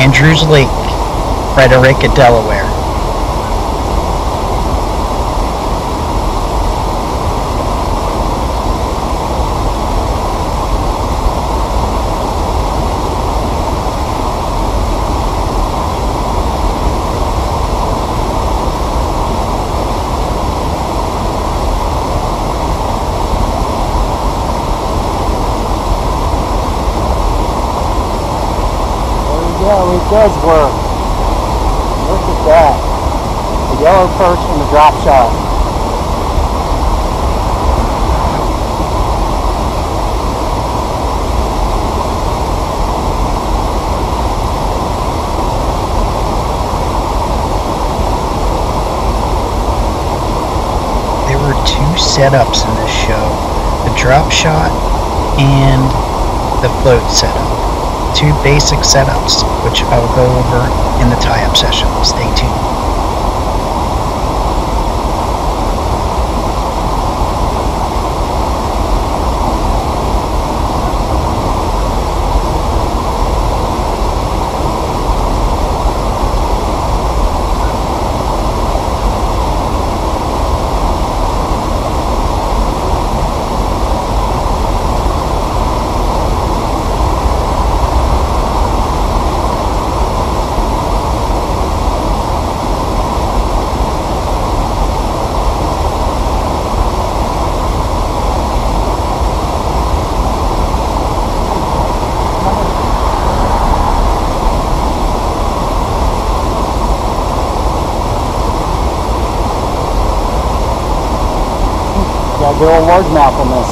Andrews Lake, Frederica, Delaware. It does work. Look at that. The yellow perch and the drop shot. There were two setups in this show, the drop shot and the float setup. Two basic setups, which I will go over in the tie-up session. Stay tuned. Got good old largemouth on this.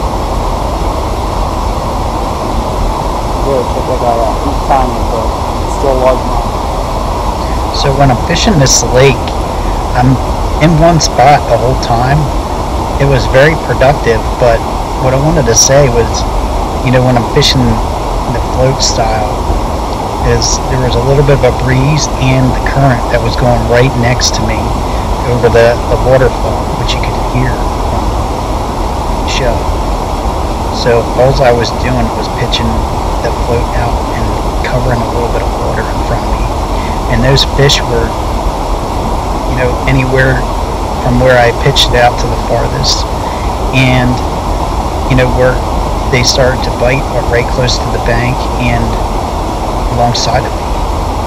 Really check that guy out. He's tiny, but still largemouth. So when I'm fishing this lake, I'm in one spot the whole time. It was very productive, but what I wanted to say was, when I'm fishing the float style, is there was a little bit of a breeze and the current that was going right next to me over the waterfall, which you could hear from the show. So all I was doing was pitching the float out and covering a little bit of water in front of me. And those fish were, anywhere from where I pitched it out to the farthest. And, where they started to bite or right close to the bank and alongside of me.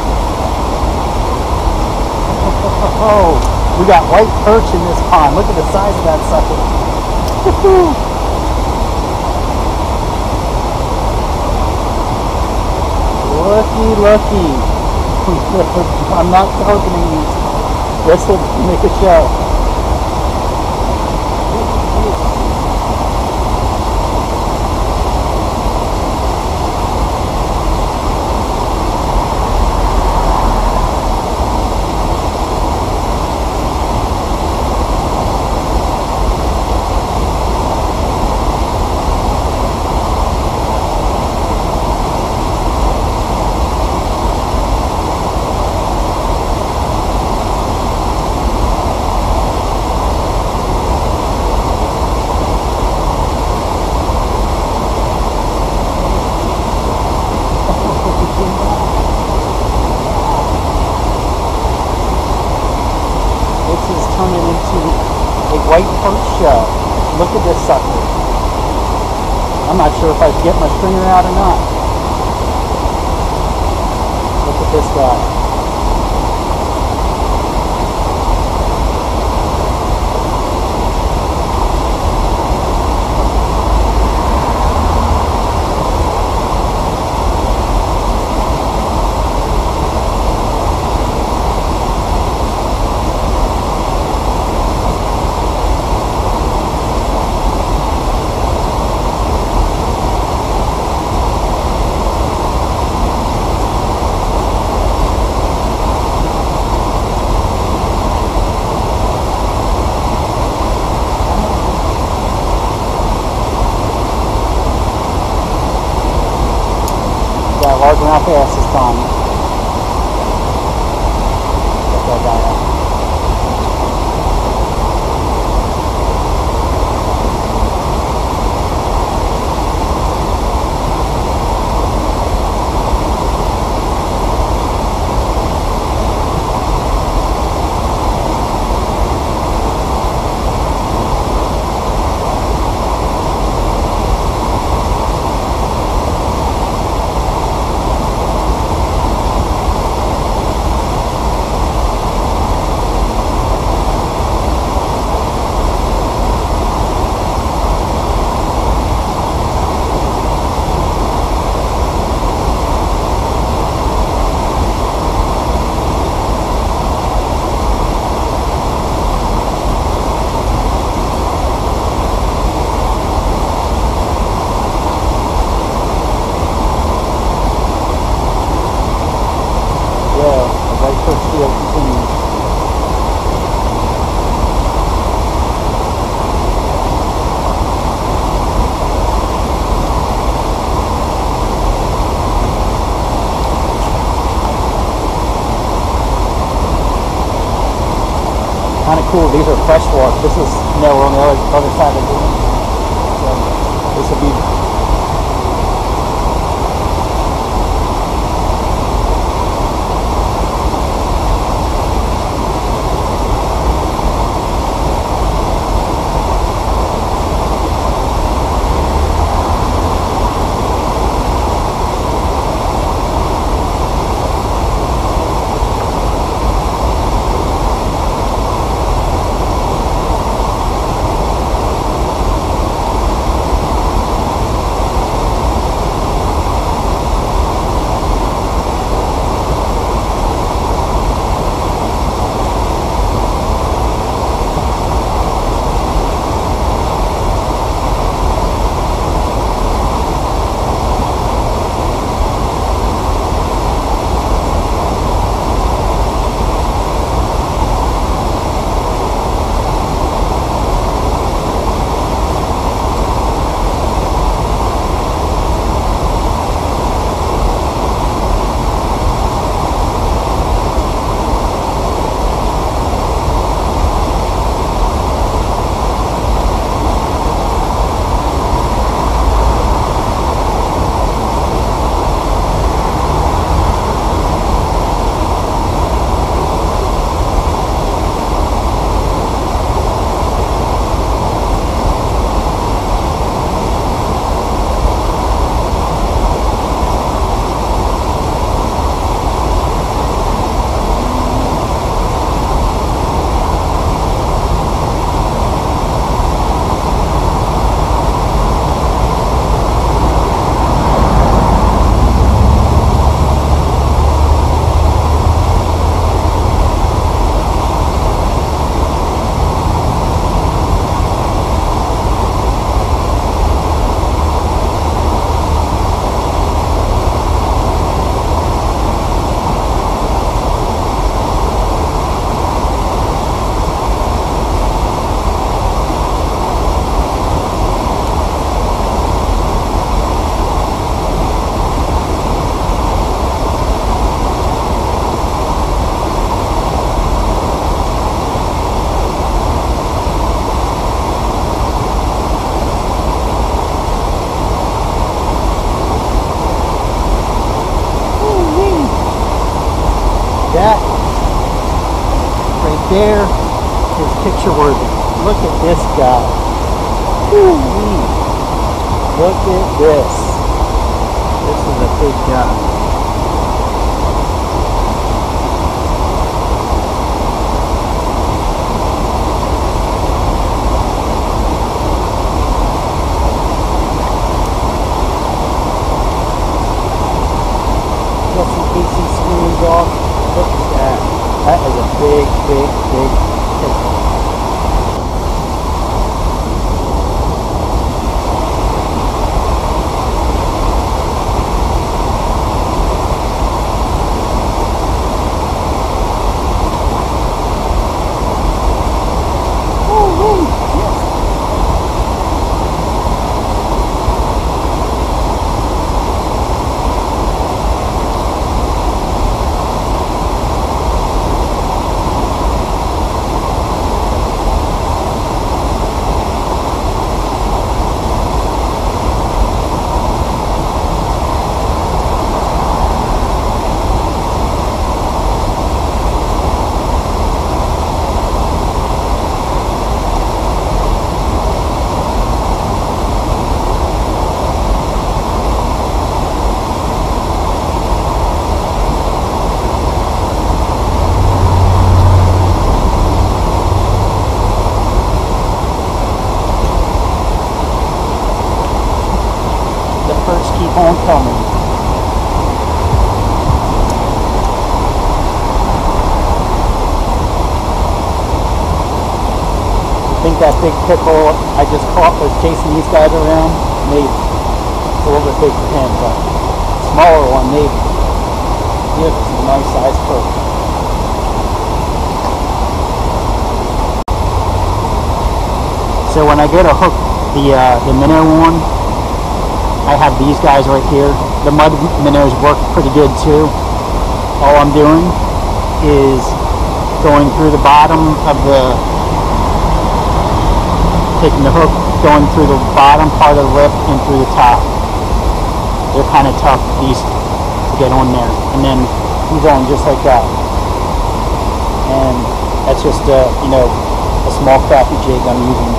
Oh, we got white perch in this pond. Look at the size of that sucker. Looky. I'm not opening these. This will make a show. White perch show. Look at this sucker. I'm not sure if I should get my stringer out or not. Look at this guy. Largemouth bass this time. Check that guy out. Kind of cool. These are freshwater. This is, we're on the other side of the dam. So this will be. That right there is picture worthy. Look at this guy. Woo-wee. Look at this. This is a big guy. Just in case he screams off. Look at that. That is a big picture. Keep on coming. I think that big pickerel I just caught was chasing these guys around. Maybe it's a little bit big for him, but smaller one maybe. He has some nice size perch. So when I go to hook the minnow one, I have these guys right here. The mud minnows work pretty good too. All I'm doing is going through the bottom of taking the hook, going through the bottom part of the lip and through the top. They're kind of tough, these, to get on there. And then he's on just like that. And that's just a small crappie jig I'm using.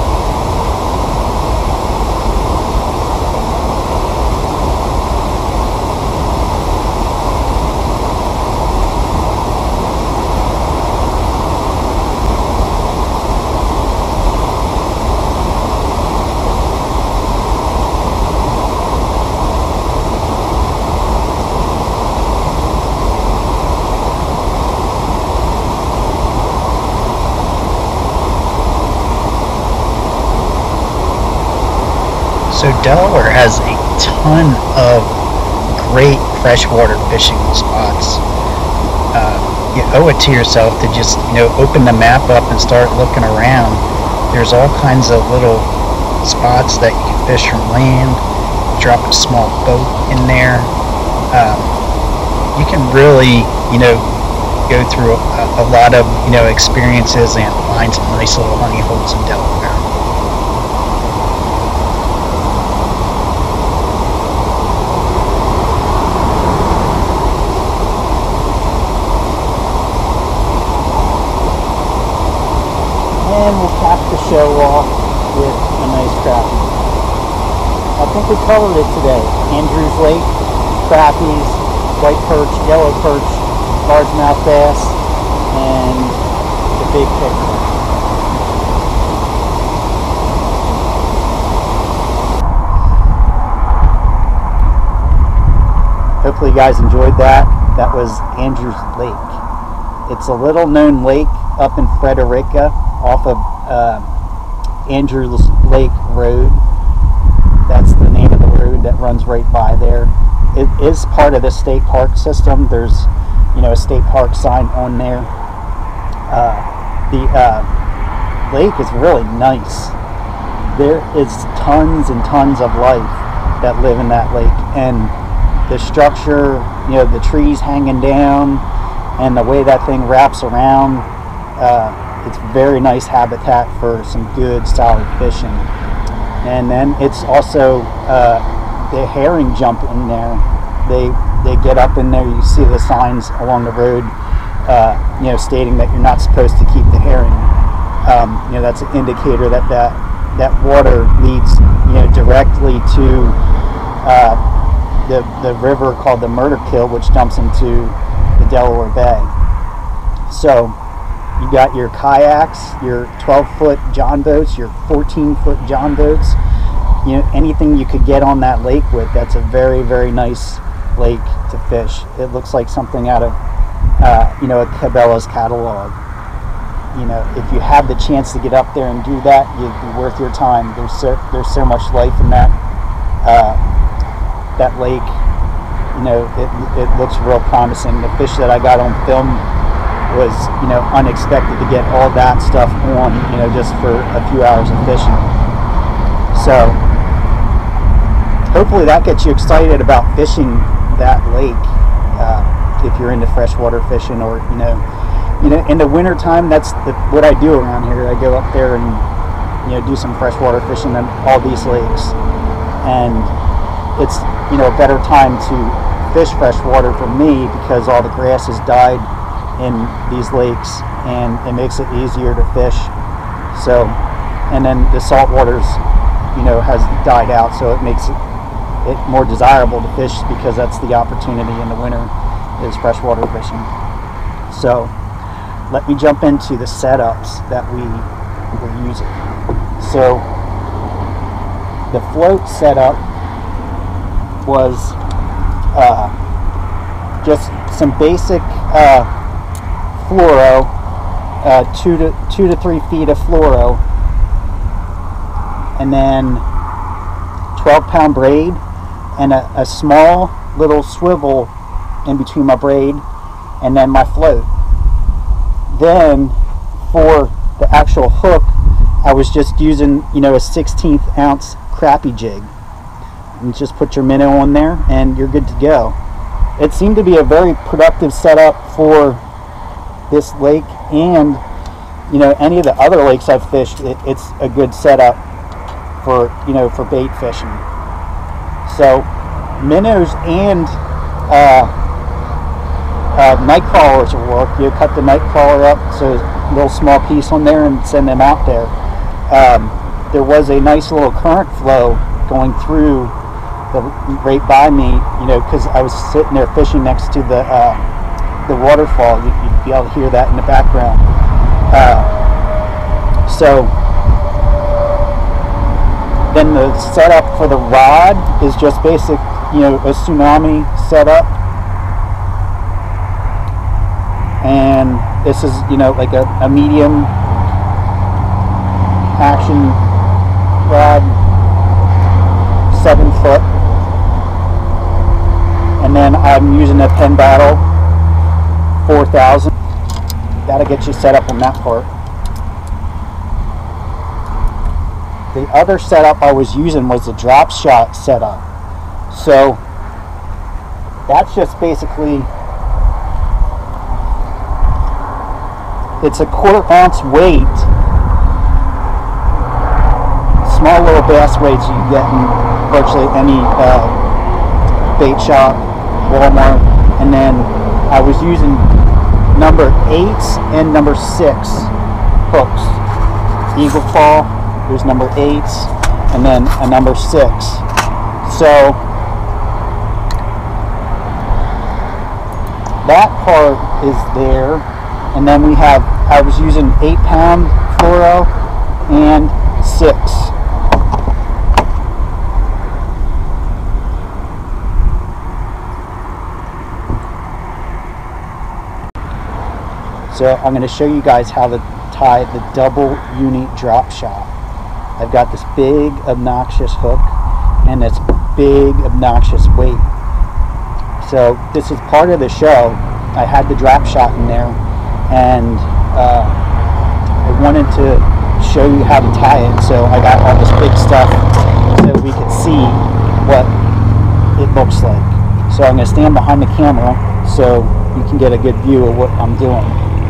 So Delaware has a ton of great freshwater fishing spots. You owe it to yourself to just, open the map up and start looking around. There's all kinds of little spots that you can fish from land. Drop a small boat in there. You can really, go through a lot of, experiences and find some nice little honey holes in Delaware. And we'll cap the show off with a nice crappie. I think we covered it today. Andrews Lake, crappies, white perch, yellow perch, largemouth bass, and the big pickerel. Hopefully you guys enjoyed that. That was Andrews Lake. It's a little known lake up in Frederica, off of Andrews Lake Road. That's the name of the road that runs right by there. It is part of the state park system. There's, a state park sign on there. The lake is really nice. There is tons and tons of life that live in that lake, and the structure, the trees hanging down, and the way that thing wraps around. It's very nice habitat for some good solid fishing. And then it's also the herring jump in there. They get up in there. You see the signs along the road, stating that you're not supposed to keep the herring. That's an indicator that water leads directly to the river called the Murderkill, which dumps into the Delaware Bay. So you got your kayaks, your 12-foot john boats, your 14-foot john boats, anything you could get on that lake with. That's a very, very nice lake to fish. It looks like something out of, a Cabela's catalog. If you have the chance to get up there and do that, it'd be worth your time. There's so much life in that lake. It looks real promising. The fish that I got on film was unexpected to get all that stuff on just for a few hours of fishing. So hopefully that gets you excited about fishing that lake if you're into freshwater fishing, or in the winter time. That's what I do around here. I go up there and do some freshwater fishing on all these lakes, and it's a better time to fish freshwater for me because all the grass has died in these lakes, and it makes it easier to fish. So, and then the salt waters, has died out, so it makes it more desirable to fish, because that's the opportunity in the winter, is freshwater fishing. So, let me jump into the setups that we were using. So, the float setup was just some basic fluoro, 2 to 3 feet of fluoro, and then 12-pound braid, and a small little swivel in between my braid, and then my float. Then for the actual hook, I was just using a 1/16 ounce crappie jig, and just put your minnow on there and you're good to go. It seemed to be a very productive setup for this lake and, you know, any of the other lakes I've fished, it's a good setup for, you know, for bait fishing. So minnows and night crawlers will work. You cut the night crawler up, so a little small piece on there, and send them out there. There was a nice little current flow going through right by me, you know, because I was sitting there fishing next to the waterfall. You'd be able to hear that in the background. So then the setup for the rod is just basic, you know, a Tsunami setup. And this is, you know, like a medium action rod, 7 foot. And then I'm using a Penn Battle 4000. That'll get you set up on that part. The other setup I was using was the drop shot setup. So that's just basically, it's a 1/4 ounce weight, small little bass weights you can get in virtually any bait shop, Walmart. And then I was using number 8s and number 6 hooks. Eagle Claw, there's number 8s, and then a number 6. So that part is there. And then we have, I was using 8-pound fluoro and 6. So I'm going to show you guys how to tie the double uni drop shot. I've got this big obnoxious hook and this big obnoxious weight. So this is part of the show. I had the drop shot in there, and I wanted to show you how to tie it. So I got all this big stuff so we could see what it looks like. So I'm going to stand behind the camera so you can get a good view of what I'm doing.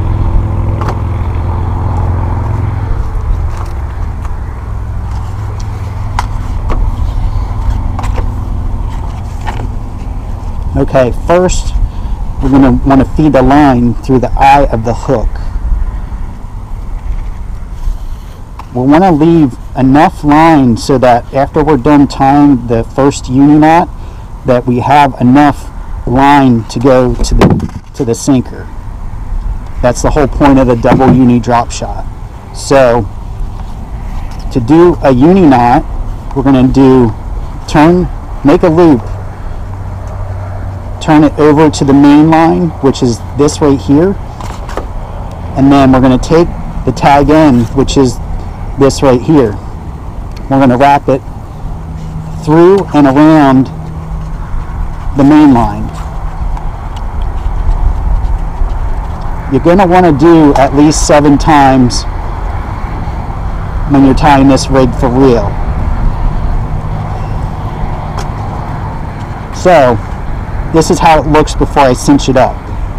Okay, first we're going to want to feed the line through the eye of the hook. We want to leave enough line so that after we're done tying the first uni knot, that we have enough line to go to the sinker. That's the whole point of the double uni drop shot. So to do a uni knot, we're going to make a loop, turn it over to the main line, which is this right here, and then we're going to take the tag end, which is this right here. We're going to wrap it through and around the main line. You're going to want to do at least 7 times when you're tying this rig for real. So this is how it looks before I cinch it up.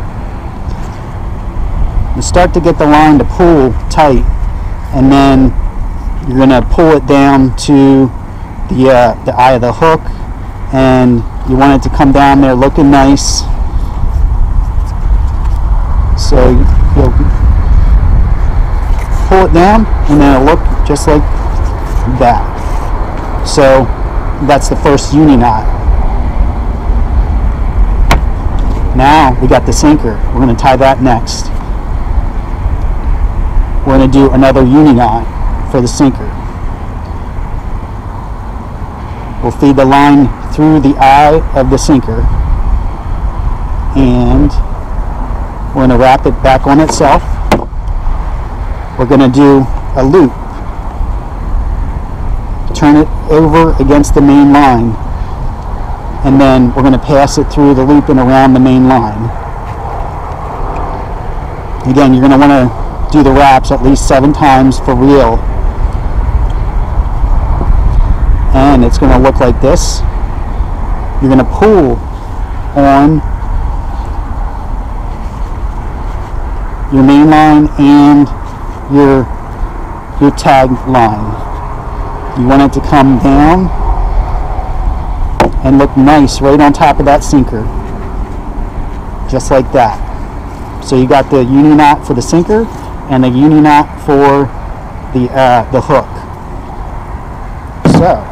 You start to get the line to pull tight, and then you're going to pull it down to the eye of the hook, and you want it to come down there looking nice. So you'll pull it down, and then it'll look just like that. So that's the first uni knot. Now we got the sinker. We're going to tie that next. We're going to do another uni knot for the sinker. We'll feed the line through the eye of the sinker, and we're going to wrap it back on itself. We're going to do a loop, turn it over against the main line, and then we're going to pass it through the loop and around the main line. Again, you're going to want to do the wraps at least 7 times for real. And it's going to look like this. You're going to pull on your main line and your tag line. You want it to come down and look nice right on top of that sinker, just like that. So you got the uni knot for the sinker and the uni knot for the hook. So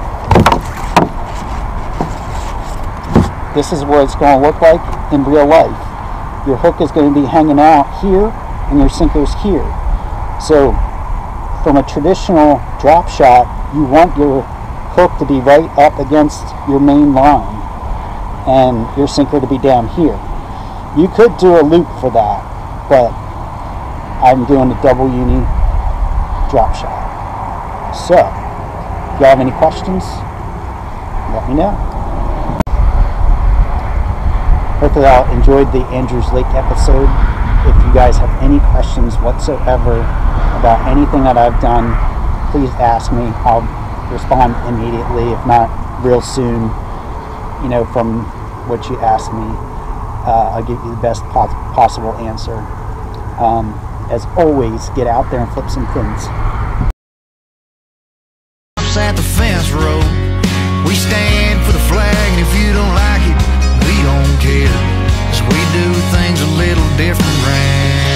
this is what it's going to look like in real life. Your hook is going to be hanging out here and your sinker's here. So from a traditional drop shot, you want your hook to be right up against your main line and your sinker to be down here. You could do a loop for that, but I'm doing a double uni drop shot. So, if you have any questions, let me know. Hopefully y'all enjoyed the Andrews Lake episode. If you guys have any questions whatsoever about anything that I've done, please ask me. I'll respond immediately, if not real soon, you know, from what you asked me. I'll give you the best possible answer. As always, get out there and flip some fins. At the fence road, we stand for the flag, and if you don't like it, we don't care, 'cause we do things a little different round.